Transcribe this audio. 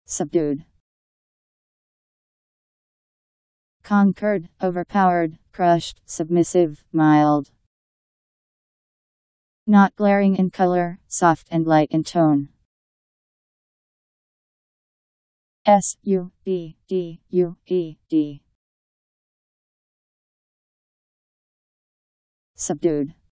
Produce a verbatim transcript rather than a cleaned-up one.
Subdued. Conquered, overpowered, crushed, submissive, mild. Not glaring in color, soft and light in tone. S U B D U E D. Subdued.